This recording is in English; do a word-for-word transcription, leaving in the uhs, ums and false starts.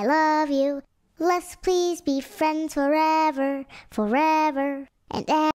I love you. Let's please be friends forever, forever and ever.